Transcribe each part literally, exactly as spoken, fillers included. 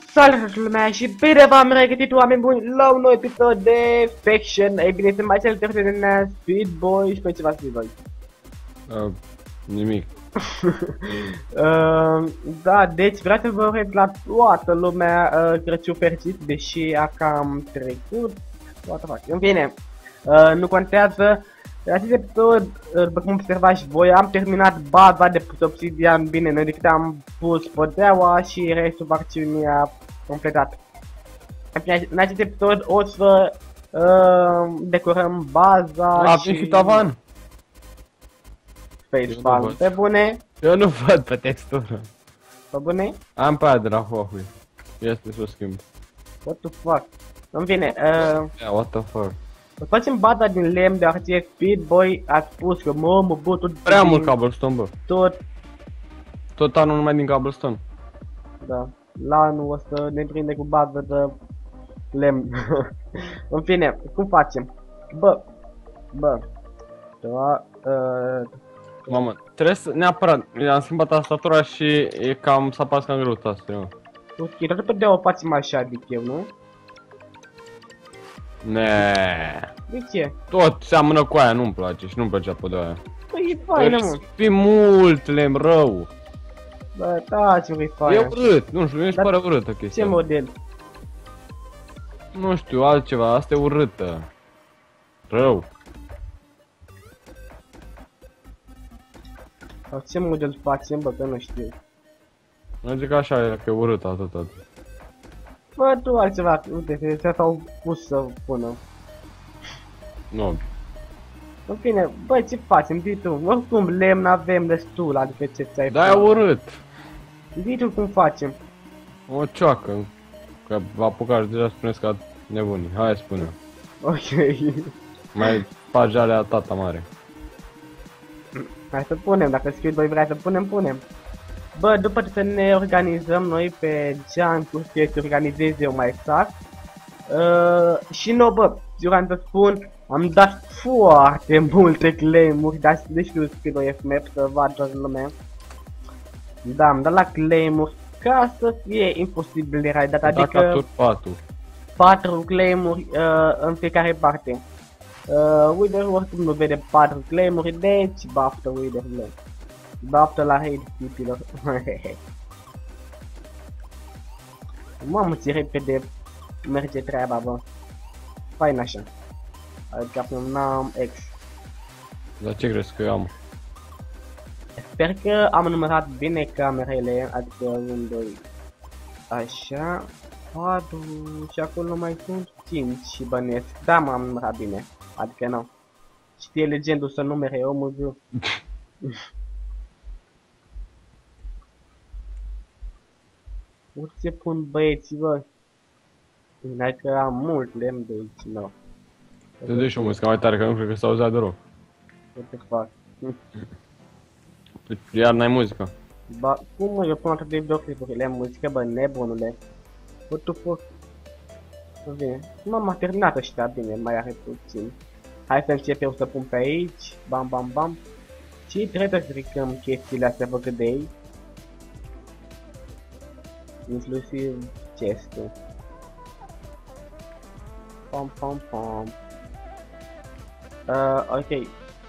Salut lumea și bine v-am regăsit, oameni buni, la un nou episod de Faction. Ei bine, sunt mai cel terțe de Speedboy și pe ceva Speedboy. Uh, nimic. uh, da, deci vreau să vă urez la toată lumea uh, Crăciun fericit, deși a cam trecut. What the fuck. În fine, uh, nu contează. În acest episod, după cum observați voi, am terminat baza de pus obsidian. Bine, noi decât am pus podeaua și restul facțiunii a completat. În acest episod o să uh, decorăm baza. A, și... și tavan. Facepalm, pe bune? Eu nu văd pe textură. Pe bune? Am pe aia de la Huawei. Este să o schimb. What the fuck? În fine, uh... yeah, what the fuck? o facem baza din lemn, deoarece Speedboy a spus că mă, mă, bă, tot... Prea mult cobblestone, bă. Tot... Tot anul numai din cobblestone. Da. La anul o să ne prinde cu bază de lemn. În fine, cum facem? Bă, bă, da, uh... Mamă, trebuie să, neapărat, am schimbat tastatura și e cam, s-a pas cam greu tastatura. ok, dar pe de o facem așa, adică eu, nu? Nee. De ce? Tot seamănă cu aia, nu-mi place și nu-mi plăcea pe de aia. Păi e faină, mă. Fi mult lemn rău. Bă, da, ce vrei faină. E urât, nu știu, mi se pare urâtă chestia. Ce model? Nu știu, altceva, asta e urâtă. Rău. Sau ce model facem, bă, că nu știu. Nu zic așa, că e urât atât, atât. Bă, tu altceva, uite, se s-au pus să pună. Nu. În fine, bă, ce facem, zi tu, oricum lemn avem destul, adică ce ți-ai Da, e urât. Zi tu cum facem. O cioacă. Că vă apucați deja spuneți ca nebunii. Hai, spune. Ok. Mai faci alea tata mare. Hai să punem, dacă Speedboy vrea să punem, punem. Bă, după ce ne organizăm noi pe Jungle, ce să organizez eu mai exact. Uh, și nu, bă, eu am să spun, am dat foarte multe claim-uri, dar de știu Speedboy F M F să vadă lumea. Da, am dat la claim-uri ca să fie imposibil de raidat, adică patru. patru claim-uri uh, în fiecare parte. Uh, Wither oricum nu vede patru claim-uri, deci baftă Wither-le. Baftă la hate tipilor. Mamă, ce repede merge treaba, bă. Fain așa. Adică n-am X. Dar ce crezi că eu am? Sper că am numărat bine camerele, adică unu, doi. Așa. patru și acolo mai sunt cinci și bănesc. Da, m-am numărat bine. Adică nu. Știe legendul să numere omul viu. Ce pun băieții, bă? Dacă am mult lemn de aici, nu. Te duci o muzică mai tare, că nu cred că s-auzea deloc. What the fuck? Iar n-ai muzică. Ba, cum mă, eu pun atât de videoclipurile, am muzică, bă, nebunule. What the fuck? Bine, m-am terminat ăștia, bine, mai are puțin. Hai să încep eu să pun pe aici, bam bam bam. Și trebuie să stricăm chestiile astea făcut de ei. Inclusiv chestul. Pam pam pam. Uh, ok.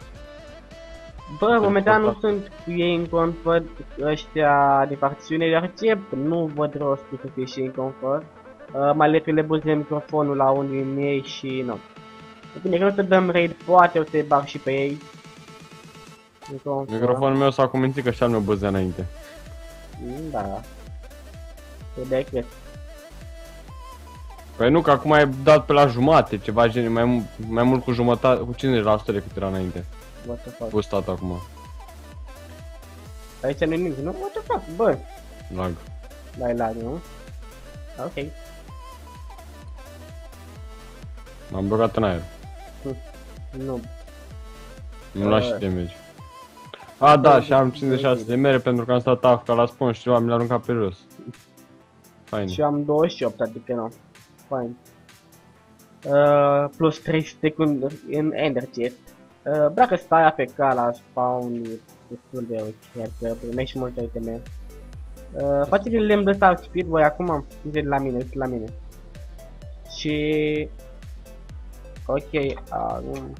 Bă, momentan nu sunt cu ei în confort ăștia de facțiune, dar ce? Nu văd rostul să fie și în confort. Uh, mai le le buze microfonul la unul din ei și nu. Bine, că nu să dăm raid, poate o să-i bag și pe ei. Microfonul meu s-a cumințit că și-al meu buzea înainte. Mm, da. De cred. Păi nu, că acum ai dat pe la jumate, ceva gen, mai, mai mult cu jumătate, cu cincizeci la sută decât era înainte. What the fuck? Boostat acum. Aici nu-i nimic, nu? What the fuck, bă? Lag. Dai lag, nu? Ok. M-am blocat în aer. Nu. Nu lași și damage. A, da, și am cincizeci și șase de mere pentru că am stat A F K la spawn și ceva mi l-a aruncat pe jos. Fain. Și am douăzeci și opt, adică nu. Fain. Uh, plus trei secunde în ender chest. Uh, dacă stai A F K la spawn e destul de ok, adică primești multe iteme. Uh, face din lemn de ăsta speed, voi acum, de la mine, de la mine. Și... Ok, acum...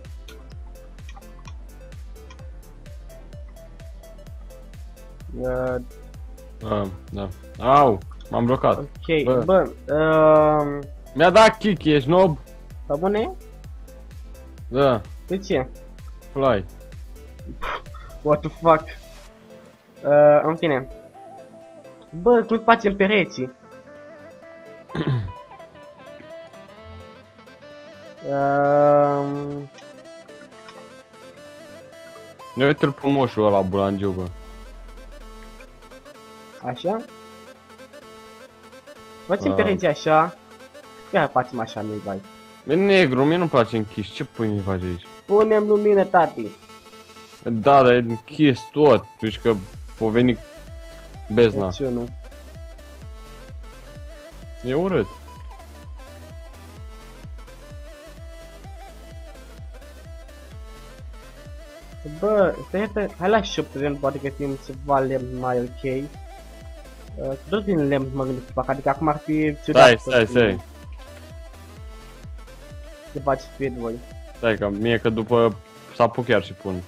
Uh, Ah, da. Au, m-am blocat. ok, Bă. bă, uh, Mi-a dat kick, ești nob? pe bune? Da, De ce? fly. What the fuck? Uh, în fine. Bă, cum facem pereții? uh, Ne uite-l pe moșul ăla bulangiu, bă. Așa? Facem Ah. pereții așa. Ia facem așa, nu-i vai. E negru, mie nu-mi place închis, ce pui mi faci aici? Punem lumină, tati. Da, dar e închis tot, deci că o veni bezna. Deci eu nu. E urât. Bă, stai, stai, hai la shop să vedem, poate găsim ceva lemn mai ok. Uh, tot din lemn mă gândesc să fac, adică acum ar fi ciudat. Stai, să stai, fii- stai. Să faci speed voi. Stai că mie că după să apuc chiar și pun.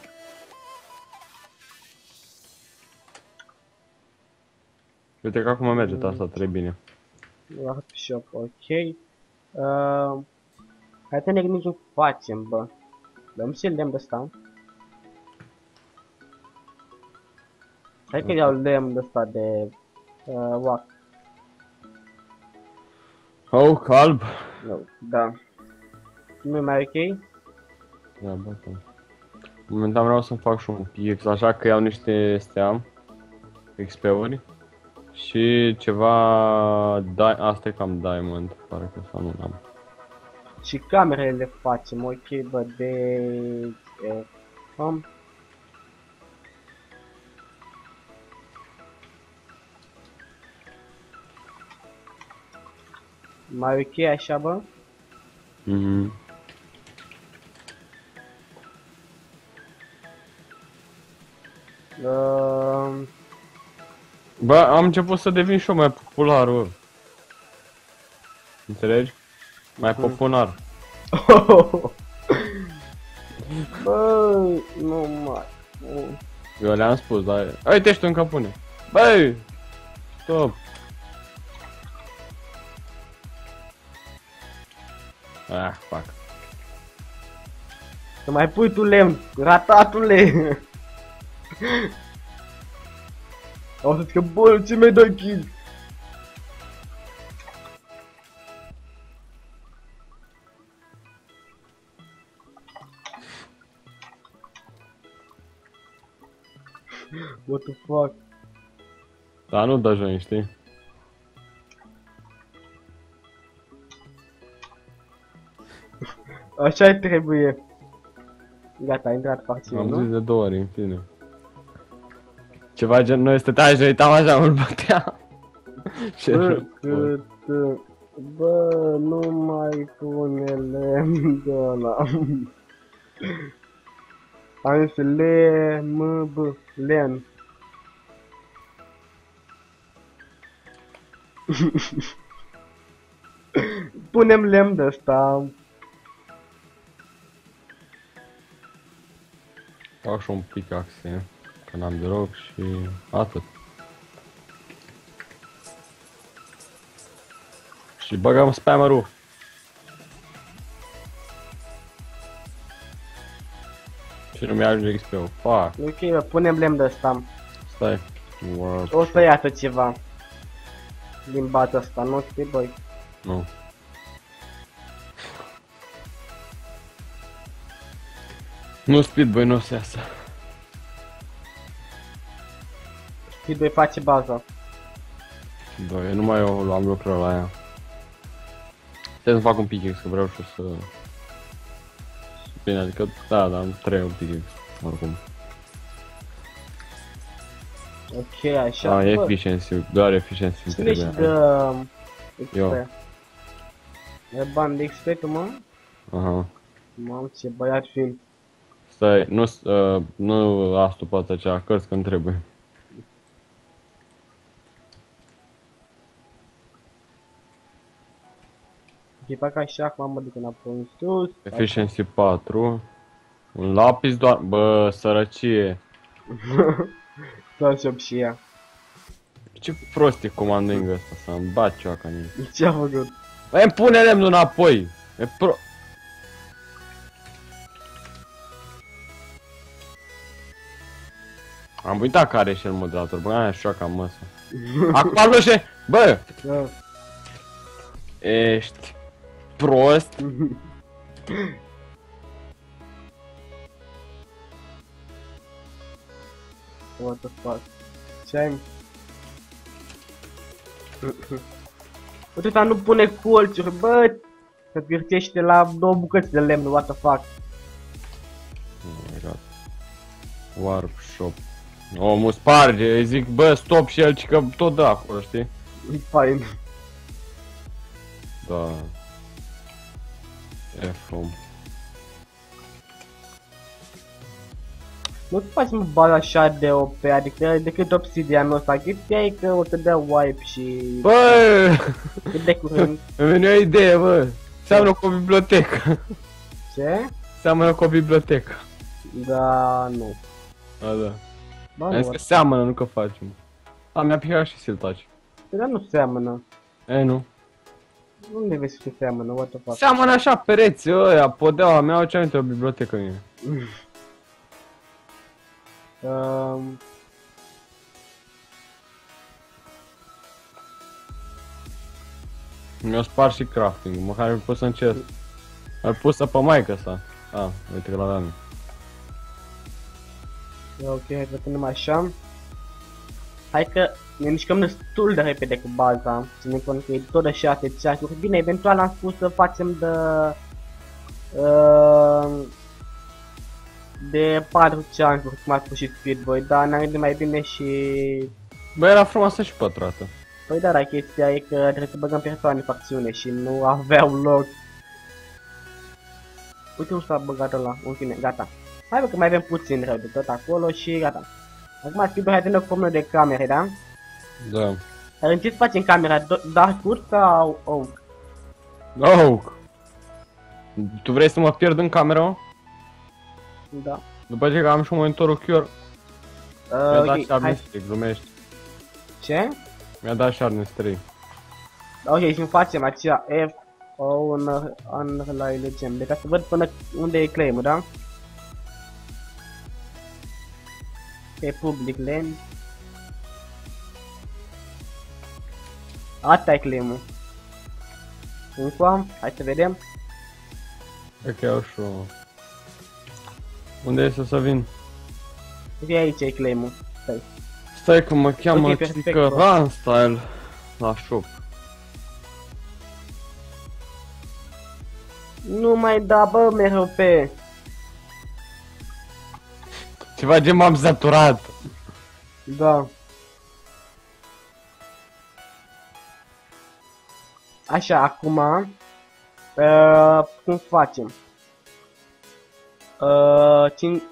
Uite că acum merge asta, trebuie bine. La shop, ok. Uh, hai să ne gândim ce facem, bă. Dăm și lemn de ăsta. Hai că iau lemn de ăsta de... Uh, wax. Oh, calb. No, da. Nu e mai ok? Da, bă, da. Momentan vreau să-mi fac și un pix, așa că iau niște steam, X P-uri și ceva, di asta e cam diamond, pare că sau nu am. Și camerele le facem, ok, bă, de... Uh, um. Mai ok așa, bă? Mhm. Uh, Bă, am început să devin și eu mai popular, bă. Înțelegi? Mai Mhm. popular. Bă, nu mai... nu. Eu le-am spus, dar... Uite, ești încă pune. Băi! Stop! Ah, fac. Să mai pui tu lemn, ratatule! O să zic că, bă, ce mi-ai dat kill? What the fuck? Dar nu dă join, știi? Așa trebuie. Gata, a intrat parțial, Am nu? zis de două ori, în fine. Ceva gen, noi stăteam și ne uitam așa, mult bătea. Ce Bă, rău. cât... Bă, nu mai pune lemn de ăla. Am zis le, m, b, len. Punem lemn de ăsta. Fac și un pickaxe, că n-am deloc și atât. Și băgăm spammerul. Și nu mi-ajunge X P-ul. Fuck, Ok, bă, punem lemn de ăsta. stai. Warp. O să iasă ceva. Din batul ăsta, nu știi, băi. Nu. Nu speed, băi, nu o să iasă. Știi, băi, face baza. Băi, eu nu mai eu am lucrul la aia. Trebuie să fac un pickaxe, că vreau și eu să... Bine, adică, da, da, am trei un pickaxe, oricum. Ok, așa, Ah, bă. efficiency, doar efficiency îmi Cine și trebuie. dă X P? Eu. E bani de X P tu, mă? Aha. Mamă, ce băiat fiind. Stai, nu, uh, nu astupați acea cărți când trebuie. Ok, fac așa, acum mă duc înapoi în sus. Efficiency patru. Un lapis doar... Bă, sărăcie. Tot și ea. Ce prost e comanding ăsta, să-mi bat cioaca în el. Ce-a făcut? Băi, îmi pune lemnul înapoi! E pro... Am uitat care e și el moderator, bă, aia șoaca măsă. Acum luște! Bă! Da. Ești prost? What the fuck? Ce ai? Uite, dar nu pune colțuri, bă! Să piertește la două bucăți de lemn, what the fuck? Oh my god. Warp shop. Omul sparge, îi zic, bă, stop și el, ci că tot dă acolo, știi? E fain. Da. F home. Nu-ți faci mă baza așa de O P, adică decât obsidianul ăsta, chestia e că o să dea wipe și... Bă! Cât de curând. Îmi vine o idee, bă! Seamănă cu o bibliotecă. Ce? Seamănă cu o bibliotecă. Da, nu. A, da. Bă, Am nu, zis că seamănă, nu că facem. A, mi-a picat și siltaci. dar nu seamănă. E, nu. Unde vezi că seamănă, what the fuck? Seamănă așa pereții ăia, podeaua mea, au ce aminte o bibliotecă mie. Um, Mi-au spart și crafting, măcar mi pot să încerc. Ar pus-o pe maică sa. Ah, uite că l-aveam. ok, hai să punem așa. Hai că ne mișcăm destul de repede cu baza. Ținem cont că e tot de șase ceasuri. Bine, eventual am spus să facem de... Uh, de patru ceasuri, cum a spus și Speedboy, dar ne-am gândit mai bine și... Bă, era frumoasă și pătrată. Păi da, dar chestia e că trebuie să băgăm persoane în facțiune și nu aveau loc. Uite cum s-a băgat ăla, în fine, gata. Hai bă că mai avem puțin rău de tot acolo și gata. Acum Speedboy, hai de loc pomnul de camere, da? Da. Dar în ce să facem camera? Dark-wood sau oak? Oak! Tu vrei să mă pierd în cameră? Da. După ce că am și un monitorul Q R. Uh, Mi-a dat ok, Sharpness hai. trei, glumești. Ce? Mi-a dat Sharpness trei. Ok, și nu facem aceea F O în în la legem. Deci ca să văd până unde e claim-ul, da? Pe public land. Asta e claim-ul. Încă, hai să vedem. Cred că iau și o... Unde este să vin? Uite aici e claim-ul. Stai. Stai că mă cheamă Ok, perfect, Cică bă. Run Style la shop. Nu mai da, bă, mereu pe. Ceva ce m-am saturat. Da. Așa, acum, uh, cum facem? Uh, cin...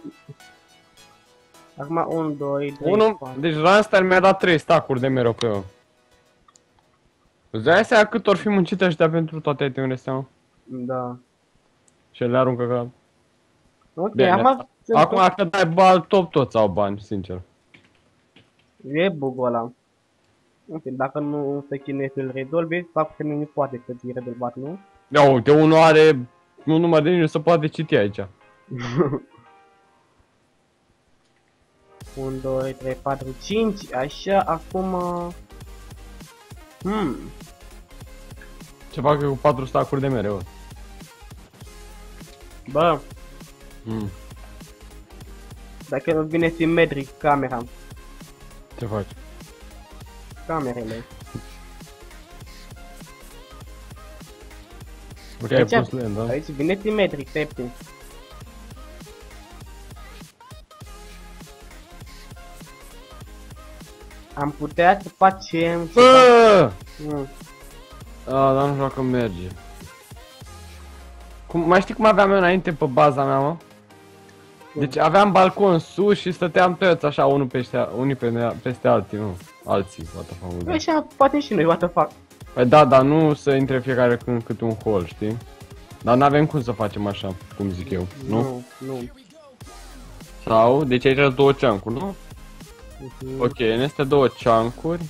Acum unu, doi, trei, Unu, patru. deci Run Style mi-a dat trei stack-uri de mereu pe eu. Îți dai seama cât or fi muncit ăștia pentru toate itemele astea, mă? Da. Și le aruncă ca... Ok, Bine, acum... sunt acum tot- că dai bal top toți au bani, sincer. E bug-ul ăla. Ok, dacă nu se chinuie să-l rezolvi, fac că nu poate să fie rezolvat, nu? Ia uite, unul are un număr de nici nu se poate citi aici. unu, doi, trei, patru, cinci, așa, acum... Hmm, Ce fac eu cu patru stack-uri de mereu? bă, Mm. dacă nu vine simetric camera, Ce faci? camerele. Ok, ai Aici, pus land, da? aici vine simetric, stai puțin. Am putea să facem... Bă! Hmm. A, dar nu știu dacă merge. Cum, mai știi cum aveam eu înainte pe baza mea, mă? Deci aveam balcon sus și stăteam toți așa, unul peste, unii pe, peste alții, nu, alții, what the fuck. Păi așa, poate și noi, what the fuck. Păi da, dar nu să intre fiecare când câte un hol, știi? Dar n-avem cum să facem așa, cum zic eu, nu? Nu, nu. Sau, deci aici sunt două chunk-uri, nu? Uh-huh. Ok, în astea două chunk-uri.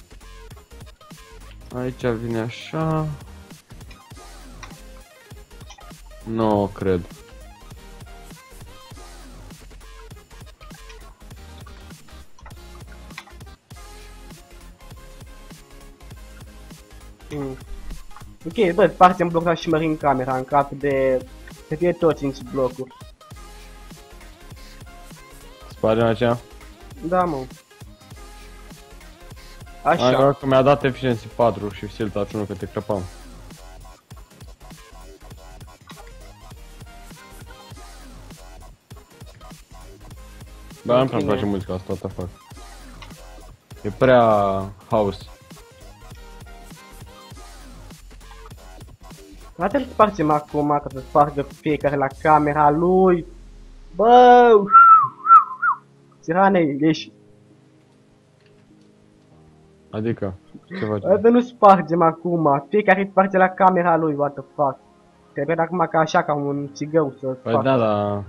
Aici vine așa. Nu cred. Mm. Ok, bă, spargem blocul și mărim camera în cap de... să fie tot cinci blocuri. Spargem aceea? Da, mă. Așa. Așa. Că mi-a dat Efficiency patru și Sil Touch unu că te crăpam. Bă, nu prea-mi place muzica asta, what the fuck. E prea house. Haideți să spargem acum, ca să spargă fiecare la camera lui. Bă! Țirane, ieși. Adică, ce faci? Să nu spargem acum, fiecare sparge la camera lui, what the fuck. Trebuie acum ca așa, ca un țigău să Păi spargă. da, da.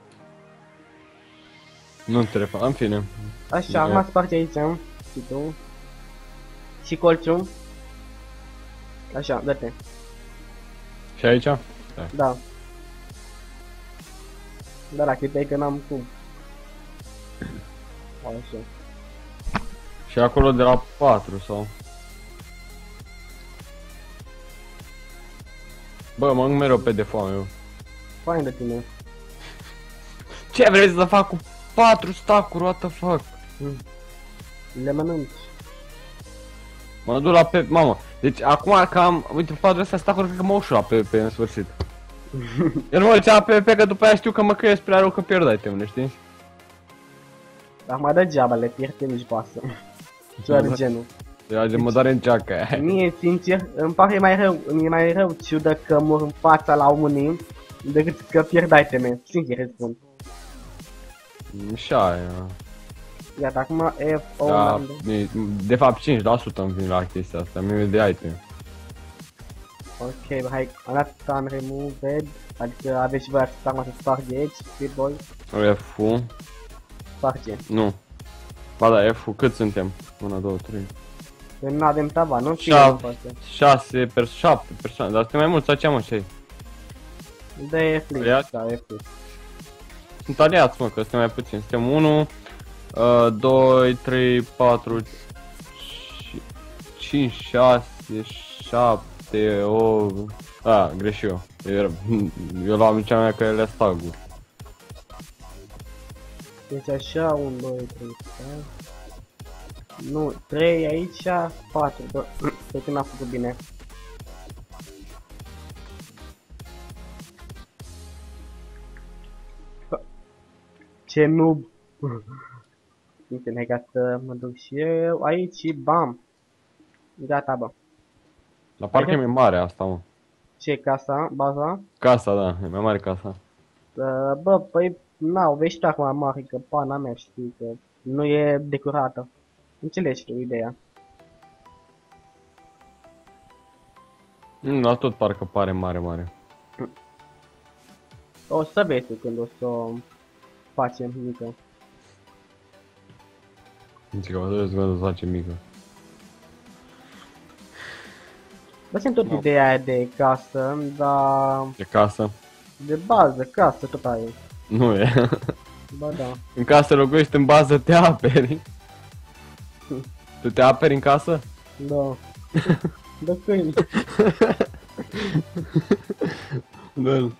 Nu te refa, în fine. Așa, acum sparge aici, și tu. Și colțul. Așa, dă-te. Și aici? Da. Da, la clipei că n-am cum. Așa. Și acolo de la patru sau? Bă, mă mereu pe de foame eu. Fain de tine. Ce vrei să fac cu patru stack-uri, what the fuck? Le mănânci. Mă duc la pe... mamă, deci acum că am, uite, patru astea stack-uri, cred că mă ușu la P V P în sfârșit. Eu nu mă duceam la P V P că după aia știu că mă căiesc prea rău că pierd itemele, știi? Dar mai degeaba le pierde nici pasă. Ceva de genul. Eu de mă doare în geaca aia. Mie, sincer, îmi pare mai rău, mi-e mai rău ciudă că mor în fața la unii decât că pierd iteme. Sincer îți spun. Și aia. Iată, acum F O Da, de fapt cinci la sută îmi vin la chestia asta, mi-e de item. Ok, hai, am dat stun removed, adică aveți și voi să start să sparge aici, speed boy, F-ul, sparge. nu. Ba da, F-ul, cât suntem? unu, doi, trei. Că nu avem tavan, nu? șase persoane, șapte persoane, dar suntem mai mulți, sau ce am ăștia? De F-Link, Aliați? da, F-Link. Sunt aliați, mă, că suntem mai puțini. Suntem unu, doi, trei, patru, cinci, șase, șapte, opt... A, greș eu. Eu, eu l-am cea mea că ele stag-uri. Deci așa, unu, doi, trei, patru. Nu, trei aici, patru, doi, cred că n-a făcut bine. Ce noob! Uite, hai ca să mă duc și eu aici și bam! Gata, bă. La parcă e mai mare asta, mă. Ce casa? Baza? Casa, da, e mai mare casa. Uh, bă, păi, n-au, vezi tu acum mare, că pana mea știi că nu e decorată. Înțelegi tu ideea. Mm, la tot parcă pare mare, mare. O să vezi tu când o să o facem mică. Zic că vă să face mică. Bă, simt tot No. ideea aia de casă, dar De casă? de bază, casă tot aia. Nu e. Ba da. În casă locuiești, în bază te aperi. Tu te aperi în casă? Da. Da câini. Da.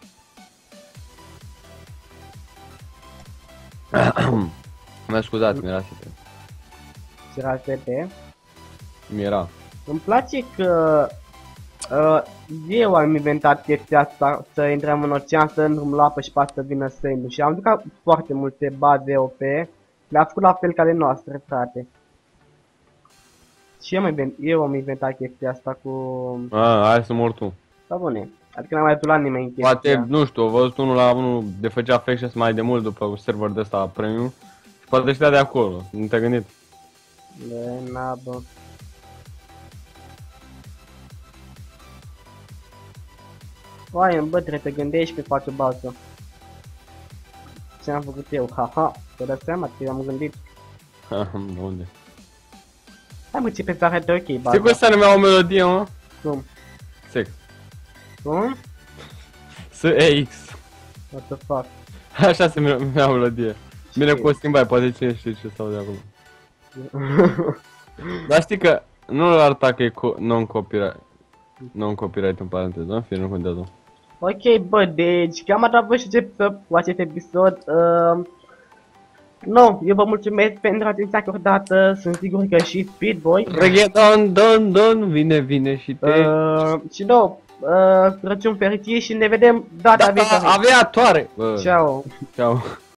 Mă scuzați, mi-era sete. Era fete. Mi-era. Îmi place că uh, eu am inventat chestia asta, să intrăm în ocean, să îmi lapă și poate să vină săindu. Și am jucat foarte multe baze O P, le-a făcut la fel ca de noastre, frate. Și eu am, invent, eu am inventat chestia asta cu... A, hai să mor tu. Da, bune. Adică n-am mai tulat nimeni chestia. Poate, nu știu, a văzut unul la unul de făcea Factions mai de mult după un server de ăsta premium. Și poate știa de acolo, nu te-ai gândit? De, na, bă. Oaie, bă, trebuie să te gândești când faci o bază. Ce am făcut eu? Haha, te dai seama că am gândit. Unde? Hai mă, ce pe arată ok baza. Știi cum se numea o melodie, mă? Cum? Sex. Cum? S E X. What the fuck? Așa se numea o melodie. Bine, cu o schimbai, poate cine știe ce sau de acolo. Dar știi că nu-l arăta că e non-copyright. Non-copyright în paranteză, în fine, nu contează. Ok, bă, deci cam atât vă și cu acest episod. Uh, nu, eu vă mulțumesc pentru atenția acordată, sunt sigur că și Speedboy. Reggaeton, don, don, vine, vine și te... Uh, și nu, uh, Crăciun fericit și ne vedem data Da, viitoare. aviatoare! Ciao. Ciao.